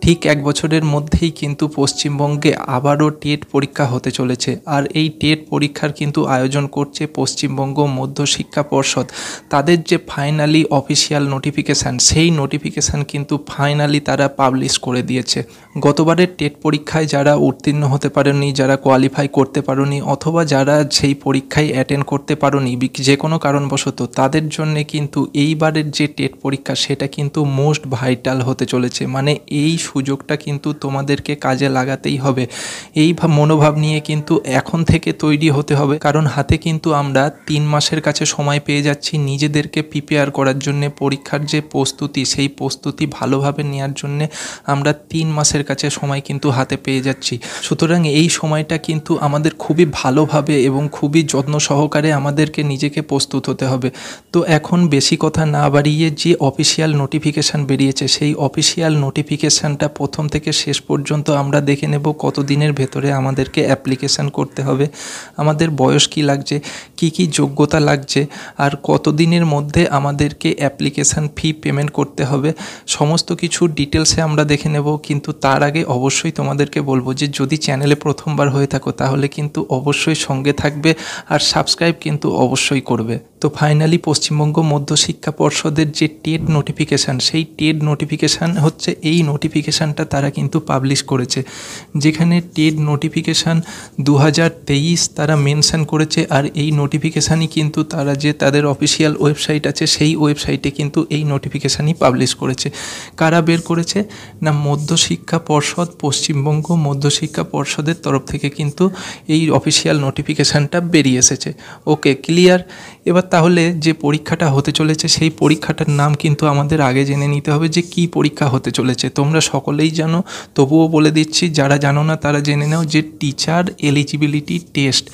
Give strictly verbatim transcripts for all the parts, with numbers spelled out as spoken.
ঠিক এক বছরের মধ্যেই কিন্তু পশ্চিমবঙ্গে আবারও টেট পরীক্ষা হতে চলেছে। আর এই টেট পরীক্ষার কিন্তু আয়োজন করছে পশ্চিমবঙ্গ মধ্যশিক্ষা পর্ষদ। তাদের যে ফাইনালি অফিসিয়াল নোটিফিকেশান, সেই নোটিফিকেশান কিন্তু ফাইনালি তারা পাবলিশ করে দিয়েছে। গতবারের টেট পরীক্ষায় যারা উত্তীর্ণ হতে পারেনি, যারা কোয়ালিফাই করতে পারেনি, অথবা যারা সেই পরীক্ষায় অ্যাটেন্ড করতে পারেনি যে কোনো কারণবশত, তাদের জন্য কিন্তু এইবারের যে টেট পরীক্ষা সেটা কিন্তু মোস্ট ভাইটাল হতে চলেছে। মানে এই সুযোগটা কিন্তু তোমাদেরকে কাজে লাগাতেই হবে। এই মনোভাব নিয়ে কিন্তু এখন থেকে তৈরি হতে হবে, কারণ হাতে কিন্তু আমরা তিন মাসের কাছে সময় পেয়ে যাচ্ছি নিজেদেরকে প্রিপেয়ার করার জন্যে। পরীক্ষার যে প্রস্তুতি, সেই প্রস্তুতি ভালোভাবে নেওয়ার জন্যে আমরা তিন মাসের কাছে সময় কিন্তু হাতে পেয়ে যাচ্ছি। সুতরাং এই সময়টা কিন্তু আমাদের খুবই ভালোভাবে এবং খুবই যত্ন সহকারে আমাদেরকে নিজেকে প্রস্তুত হতে হবে। তো এখন বেশি কথা না বাড়িয়ে যে অফিসিয়াল নোটিফিকেশান বেরিয়েছে, সেই অফিসিয়াল নোটিফিকেশানটা প্রথম থেকে শেষ পর্যন্ত আমরা দেখে নেব। কত দিনের ভেতরে আমাদেরকে অ্যাপ্লিকেশান করতে হবে, আমাদের বয়স কী লাগছে, কি কি যোগ্যতা লাগছে, আর কত দিনের মধ্যে আমাদেরকে অ্যাপ্লিকেশান ফি পেমেন্ট করতে হবে, সমস্ত কিছু ডিটেলসে আমরা দেখে নেব। কিন্তু তার আগে অবশ্যই তোমাদেরকে বলবো যে যদি চ্যানেলে প্রথমবার হয়ে থাকো তাহলে কিন্তু অবশ্যই সঙ্গে থাকবে আর সাবস্ক্রাইব কিন্তু অবশ্যই করবে। তো ফাইনালি পশ্চিমবঙ্গ মধ্যশিক্ষা পর্ষদের যে টেট নোটিফিকেশান, সেই টেট নোটিফিকেশান হচ্ছে এই নোটিফিকেশানটা তারা কিন্তু পাবলিশ করেছে, যেখানে টেট নোটিফিকেশান দু হাজার তেইশ তারা মেনশন করেছে। আর এই নোটিফিকেশানই কিন্তু তারা যে তাদের অফিসিয়াল ওয়েবসাইট আছে, সেই ওয়েবসাইটে কিন্তু এই নোটিফিকেশানই পাবলিশ করেছে। কারা বের করেছে না, মধ্যশিক্ষা পর্ষদ, পশ্চিমবঙ্গ মধ্যশিক্ষা পর্ষদের তরফ থেকে কিন্তু এই অফিসিয়াল নোটিফিকেশানটা বেরিয়ে এসেছে। Okay, clear. এবার তাহলে যে পরীক্ষাটা হতে চলেছে, সেই পরীক্ষাটার নাম কিন্তু আমাদের আগে জেনে নিতে হবে যে কী পরীক্ষা হতে চলেছে। তোমরা সকলেই জানো, তবুও বলে দিচ্ছি, যারা জানো না তারা জেনে নাও যে টিচার এলিজিবিলিটি টেস্ট।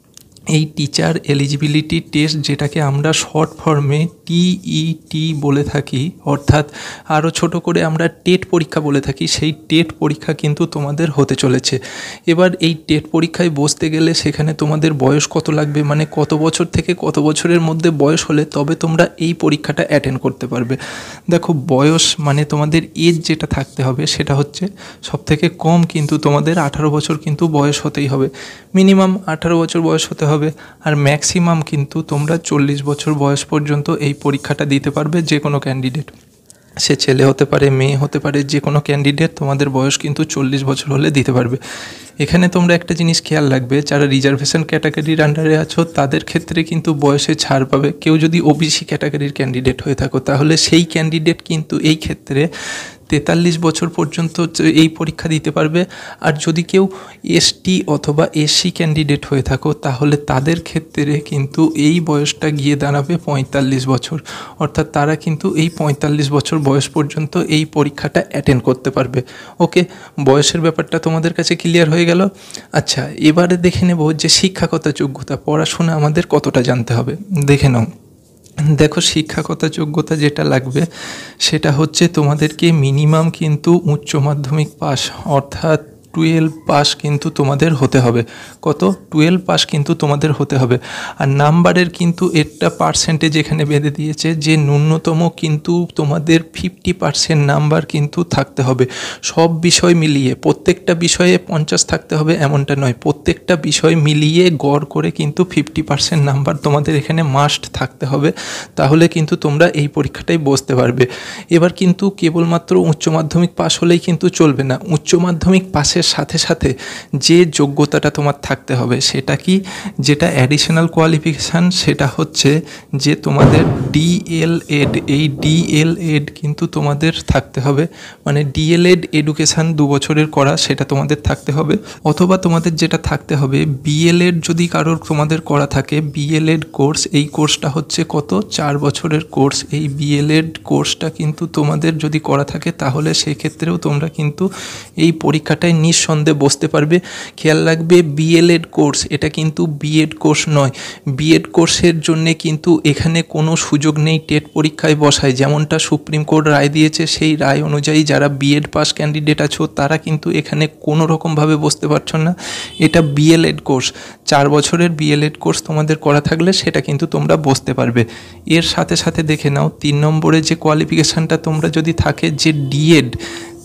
এই টিচার এলিজিবিলিটি টেস্ট, যেটাকে আমরা শর্ট ফর্মে টিইটি বলে থাকি, অর্থাৎ আরও ছোট করে আমরা টেট পরীক্ষা বলে থাকি, সেই টেট পরীক্ষা কিন্তু তোমাদের হতে চলেছে। এবার এই টেট পরীক্ষায় বসতে গেলে সেখানে তোমাদের বয়স কত লাগবে, মানে কত বছর থেকে কত বছরের মধ্যে বয়স হলে তবে তোমরা এই পরীক্ষাটা অ্যাটেন্ড করতে পারবে। দেখো, বয়স মানে তোমাদের এজ যেটা থাকতে হবে সেটা হচ্ছে সবথেকে কম কিন্তু তোমাদের আঠারো বছর কিন্তু বয়স হতেই হবে। মিনিমাম আঠারো বছর বয়স হতে হবে, আর ম্যাক্সিমাম কিন্তু তোমরা চল্লিশ বছর বয়স পর্যন্ত এই পরীক্ষাটা দিতে পারবে। যে কোনো ক্যান্ডিডেট, সে ছেলে হতে পারে, মেয়ে হতে পারে, যে কোনো ক্যান্ডিডেট তোমাদের বয়স কিন্তু চল্লিশ বছর হলে দিতে পারবে। এখানে তোমরা একটা জিনিস খেয়াল রাখবে, যারা রিজার্ভেশন ক্যাটাগরির আন্ডারে আছো তাদের ক্ষেত্রে কিন্তু বয়সে ছাড় পাবে। কেউ যদি ওবিসি ক্যাটাগরির ক্যান্ডিডেট হয়ে থাকো তাহলে সেই ক্যান্ডিডেট কিন্তু এই ক্ষেত্রে তেতাল্লিশ বছর পর্যন্ত এই পরীক্ষা দিতে পারবে। আর যদি কেউ এসটি অথবা এসসি ক্যান্ডিডেট হয়ে থাকো তাহলে তাদের ক্ষেত্রে কিন্তু এই বয়সটা গিয়ে দাঁড়াবে পঁয়তাল্লিশ বছর, অর্থাৎ তারা কিন্তু এই পঁয়তাল্লিশ বছর বয়স পর্যন্ত এই পরীক্ষাটা অ্যাটেন্ড করতে পারবে। ওকে, বয়সের ব্যাপারটা তোমাদের কাছে ক্লিয়ার হয়ে গেল। আচ্ছা, এবারে দেখে নেব যে শিক্ষাগত যোগ্যতা, পড়াশোনা আমাদের কতটা জানতে হবে। দেখে নাও, দেখো, শিক্ষাগত যোগ্যতা যেটা লাগবে সেটা হচ্ছে তোমাদেরকে মিনিমাম কিন্তু উচ্চ মাধ্যমিক পাস, অর্থাৎ টুয়েলভ পাস কিন্তু তোমাদের হতে হবে। কত? টুয়েলভ পাস কিন্তু তোমাদের হতে হবে। আর নাম্বারের কিন্তু একটা পার্সেন্টেজ এখানে বেঁধে দিয়েছে যে ন্যূনতম কিন্তু তোমাদের ফিফটি পার্সেন্ট নাম্বার কিন্তু থাকতে হবে সব বিষয় মিলিয়ে। প্রত্যেকটা বিষয়ে পঞ্চাশ থাকতে হবে এমনটা নয়, প্রত্যেকটা বিষয় মিলিয়ে গড় করে কিন্তু ফিফটি পার্সেন্ট নাম্বার তোমাদের এখানে মাস্ট থাকতে হবে, তাহলে কিন্তু তোমরা এই পরীক্ষাটাই বসতে পারবে। এবার কিন্তু কেবলমাত্র উচ্চ মাধ্যমিক পাস হলেই কিন্তু চলবে না। উচ্চ মাধ্যমিক পাসের সাথে সাথে যে যোগ্যতাটা তোমার থাকতে হবে সেটা কি, যেটা অ্যাডিশনাল কোয়ালিফিকেশান, সেটা হচ্ছে যে তোমাদের ডিএলএড। এই ডিএলএড কিন্তু তোমাদের থাকতে হবে, মানে ডিএলএড এডুকেশান দু বছরের করা, সেটা তোমাদের থাকতে হবে। অথবা তোমাদের যেটা থাকতে হবে বিএলএড, যদি কারোর তোমাদের করা থাকে বিএলএড কোর্স, এই কোর্সটা হচ্ছে কত, চার বছরের কোর্স। এই বিএলএড কোর্সটা কিন্তু তোমাদের যদি করা থাকে তাহলে সেক্ষেত্রেও তোমরা কিন্তু এই পরীক্ষাটায় নিঃসন্দেহে বসতে পারবে। খেয়াল রাখবে, বিএলএড কোর্স এটা কিন্তু বিএড কোর্স নয়। বিএড কোর্সের জন্যে কিন্তু এখানে কোনো সুযোগ নেই টেট পরীক্ষায় বসায়। যেমনটা সুপ্রিম কোর্ট রায় দিয়েছে, সেই রায় অনুযায়ী যারা বিএড পাস ক্যান্ডিডেট আছো তারা কিন্তু এখানে কোনো রকমভাবে বসতে পারছো না। এটা বিএলএড কোর্স, চার বছরের বিএলএড কোর্স তোমাদের করা থাকলে সেটা কিন্তু তোমরা বসতে পারবে। এর সাথে সাথে দেখে নাও তিন নম্বরে যে কোয়ালিফিকেশানটা তোমরা যদি থাকে যে ডিএড,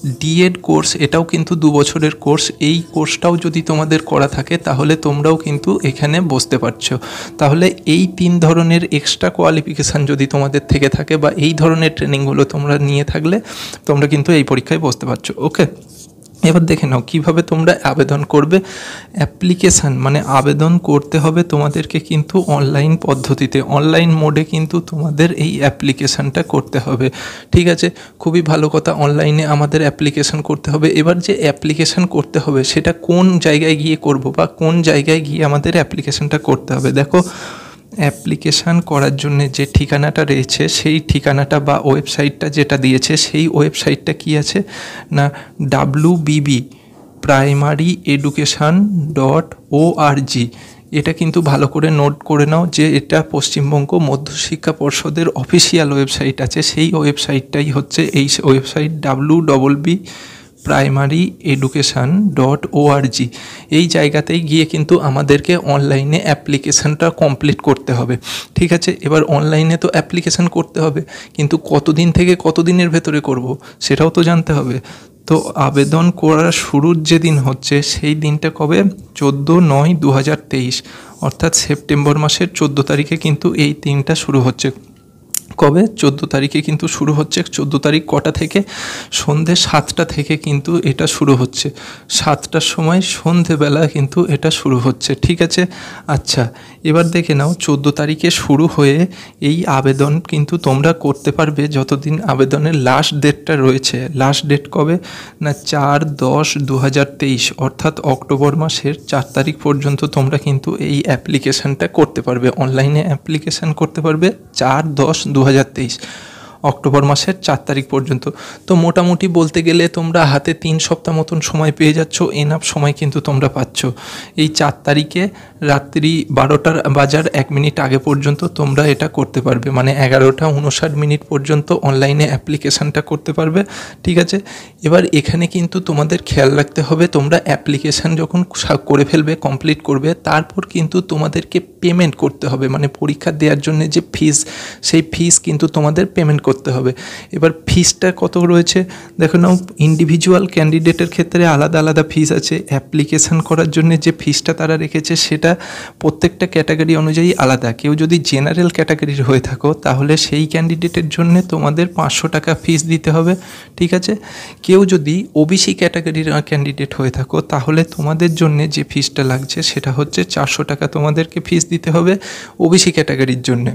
ডিএড কোর্স, এটাও কিন্তু দু বছরের কোর্স। এই কোর্সটাও যদি তোমাদের করা থাকে তাহলে তোমরাও কিন্তু এখানে বসতে পারছো। তাহলে এই তিন ধরনের এক্সট্রা কোয়ালিফিকেশান যদি তোমাদের থেকে থাকে বা এই ধরনের ট্রেনিংগুলো তোমরা নিয়ে থাকলে তোমরা কিন্তু এই পরীক্ষায় বসতে পারছো। ওকে, এবার দেখে নাও কীভাবে তোমরা আবেদন করবে। অ্যাপ্লিকেশান মানে আবেদন করতে হবে তোমাদেরকে কিন্তু অনলাইন পদ্ধতিতে, অনলাইন মোডে কিন্তু তোমাদের এই অ্যাপ্লিকেশানটা করতে হবে। ঠিক আছে, খুবই ভালো কথা, অনলাইনে আমাদের অ্যাপ্লিকেশান করতে হবে। এবার যে অ্যাপ্লিকেশান করতে হবে সেটা কোন জায়গায় গিয়ে করব বা কোন জায়গায় গিয়ে আমাদের অ্যাপ্লিকেশানটা করতে হবে। দেখো, অ্যাপ্লিকেশান করার জন্য যে ঠিকানাটা রয়েছে সেই ঠিকানাটা বা ওয়েবসাইটটা যেটা দিয়েছে সেই ওয়েবসাইটটা কি আছে না W BB primary education dot O R G. এটা কিন্তু ভালো করে নোট করে নাও যে এটা পশ্চিমবঙ্গ মধ্যশিক্ষা পর্ষদের অফিসিয়াল ওয়েবসাইট আছে, সেই ওয়েবসাইটটাই হচ্ছে এই website W double B primary education dot O R G. এই জায়গাতেই গিয়ে কিন্তু আমাদেরকে অনলাইনে অ্যাপ্লিকেশানটা কমপ্লিট করতে হবে। ঠিক আছে, এবার অনলাইনে তো অ্যাপ্লিকেশান করতে হবে, কিন্তু কতদিন থেকে কতদিনের ভেতরে করব সেটাও তো জানতে হবে। তো আবেদন করার শুরুর যে দিন হচ্ছে সেই দিনটা কবে, চোদ্দো নয় দু হাজার তেইশ, অর্থাৎ সেপ্টেম্বর মাসের চোদ্দো তারিখে কিন্তু এই দিনটা শুরু হচ্ছে। কবে, চোদ্দো তারিখে কিন্তু শুরু হচ্ছে। চোদ্দো তারিখ কটা থেকে, সন্ধে সাতটা থেকে কিন্তু এটা শুরু হচ্ছে। সাতটার সময় সন্ধেবেলা কিন্তু এটা শুরু হচ্ছে। ঠিক আছে, আচ্ছা এবার দেখে নাও, চোদ্দো তারিখে শুরু হয়ে এই আবেদন কিন্তু তোমরা করতে পারবে যতদিন আবেদনের লাস্ট ডেটটা রয়েছে। লাস্ট ডেট কবে না চার দশ দু হাজার তেইশ, অর্থাৎ অক্টোবর মাসের চার তারিখ পর্যন্ত তোমরা কিন্তু এই অ্যাপ্লিকেশানটা করতে পারবে, অনলাইনে অ্যাপ্লিকেশান করতে পারবে চার দশ দু হাজার তেইশ, অক্টোবর মাসের চার তারিখ পর্যন্ত। তো মোটামুটি বলতে গেলে তোমরা হাতে তিন সপ্তাহ মতন সময় পেয়ে যাচ্ছ, এনাফ সময় কিন্তু তোমরা পাচ্ছ। এই চার তারিখে রাত্রি বারোটার বাজার এক মিনিট আগে পর্যন্ত তোমরা এটা করতে পারবে, মানে এগারোটা উনষাট মিনিট পর্যন্ত অনলাইনে অ্যাপ্লিকেশানটা করতে পারবে। ঠিক আছে, এবার এখানে কিন্তু তোমাদের খেয়াল রাখতে হবে, তোমরা অ্যাপ্লিকেশান যখন করে ফেলবে, কমপ্লিট করবে, তারপর কিন্তু তোমাদেরকে পেমেন্ট করতে হবে, মানে পরীক্ষা দেওয়ার জন্য যে ফিস, সেই ফিস কিন্তু তোমাদের পেমেন্ট করতে হবে। এবার ফিসটা কত রয়েছে দেখো নাও, ইন্ডিভিজুয়াল ক্যান্ডিডেটের ক্ষেত্রে আলাদা আলাদা ফিস আছে। অ্যাপ্লিকেশান করার জন্য যে ফিসটা তারা রেখেছে সেটা প্রত্যেকটা ক্যাটাগরি অনুযায়ী আলাদা। কেউ যদি জেনারেল ক্যাটাগরির হয়ে থাকো তাহলে সেই ক্যান্ডিডেটের জন্য তোমাদের পাঁচশো টাকা ফিস দিতে হবে। ঠিক আছে, কেউ যদি ওবিসি ক্যাটাগরির ক্যান্ডিডেট হয়ে থাকো তাহলে তোমাদের জন্য যে ফিসটা লাগছে সেটা হচ্ছে চারশো টাকা তোমাদেরকে ফিস দিতে হবে ওবিসি ক্যাটাগরির জন্য।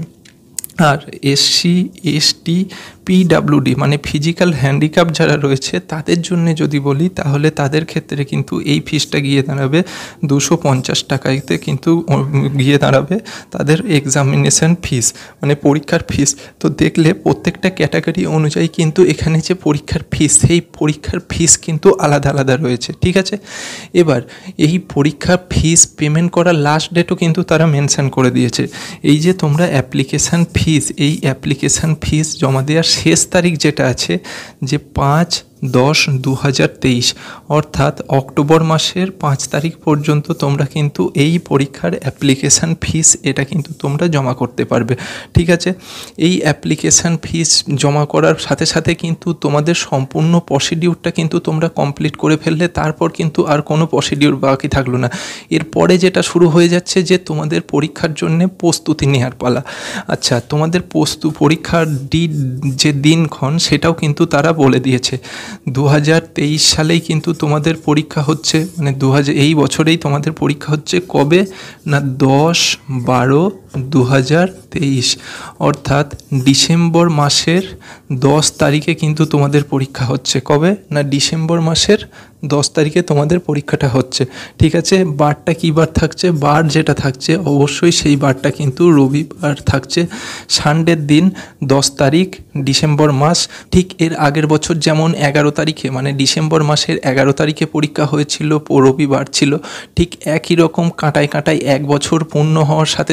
আর এসসি এসটি পিডাব্লিউডি মানে ফিজিক্যাল হ্যান্ডিক্যাপ যারা রয়েছে তাদের জন্য যদি বলি তাহলে তাদের ক্ষেত্রে কিন্তু এই ফিসটা গিয়ে দাঁড়াবে দুশো পঞ্চাশ টাকাতে কিন্তু গিয়ে দাঁড়াবে তাদের এক্সামিনেশান ফিস, মানে পরীক্ষার ফিস। তো দেখলে প্রত্যেকটা ক্যাটাগরি অনুযায়ী কিন্তু এখানে যে পরীক্ষার ফিস, সেই পরীক্ষার ফিস কিন্তু আলাদা আলাদা রয়েছে। ঠিক আছে, এবার এই পরীক্ষার ফিস পেমেন্ট করার লাস্ট ডেটও কিন্তু তারা মেনশন করে দিয়েছে। এই যে তোমরা অ্যাপ্লিকেশান ফিস, এই অ্যাপ্লিকেশান ফিস জমা দেওয়ার শেষ তারিখ যেটা আছে যে পাঁচ দশ দু হাজার তেইশ, অর্থাৎ অক্টোবর মাসের পাঁচ তারিখ পর্যন্ত তোমরা কিন্তু এই পরীক্ষার অ্যাপ্লিকেশান ফিস এটা কিন্তু তোমরা জমা করতে পারবে। ঠিক আছে, এই অ্যাপ্লিকেশান ফিস জমা করার সাথে সাথে কিন্তু তোমাদের সম্পূর্ণ প্রসিডিউরটা কিন্তু তোমরা কমপ্লিট করে ফেললে, তারপর কিন্তু আর কোনো প্রসিডিউর বাকি থাকলো না। এরপরে যেটা শুরু হয়ে যাচ্ছে যে তোমাদের পরীক্ষার জন্য প্রস্তুতি নেওয়ার পালা। আচ্ছা, তোমাদের প্রস্তু পরীক্ষার ডি যে দিনক্ষণ সেটাও কিন্তু তারা বলে দিয়েছে। দু হাজার তেইশ সালেই কিন্তু তোমাদের পরীক্ষা হচ্ছে, মানে দু হাজার এই বছরেই তোমাদের পরীক্ষা হচ্ছে। কবে না দশ বারো দু হাজার তেইশ, অর্থাৎ ডিসেম্বর মাসের দশ তারিখে কিন্তু তোমাদের পরীক্ষা হচ্ছে। কবে না ডিসেম্বর মাসের দশ তারিখে তোমাদের পরীক্ষাটা হচ্ছে। ঠিক আছে, বারটা কী বার থাকছে, বার যেটা থাকছে অবশ্যই সেই বারটা কিন্তু রবিবার থাকছে, সানডের দিন দশ তারিখ ডিসেম্বর মাস। ঠিক এর আগের বছর যেমন এগারো তারিখে মানে ডিসেম্বর মাসের এগারো তারিখে পরীক্ষা হয়েছিল, রবিবার ছিল, ঠিক একই রকম কাঁটায় কাঁটায় এক বছর পূর্ণ হওয়ার সাথে সাথে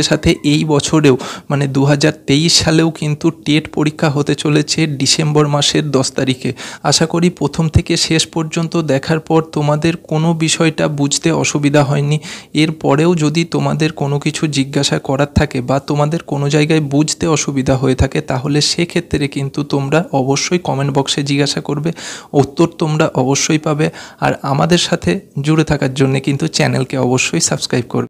এই বছরেও মানে দু হাজার তেইশ সালেও কিন্তু টেট পরীক্ষা হতে চলেছে ডিসেম্বর মাসের দশ তারিখে। আশা করি প্রথম থেকে শেষ পর্যন্ত দেখার পর তোমাদের কোনো বিষয়টা বুঝতে অসুবিধা হয়নি। এরপরেও যদি তোমাদের কোনো কিছু জিজ্ঞাসা করার থাকে বা তোমাদের কোনো জায়গায় বুঝতে অসুবিধা হয়ে থাকে তাহলে সেক্ষেত্রে কিন্তু তোমরা অবশ্যই কমেন্ট বক্সে জিজ্ঞাসা করবে, উত্তর তোমরা অবশ্যই পাবে। আর আমাদের সাথে জুড়ে থাকার জন্য কিন্তু চ্যানেলকে অবশ্যই সাবস্ক্রাইব করবে।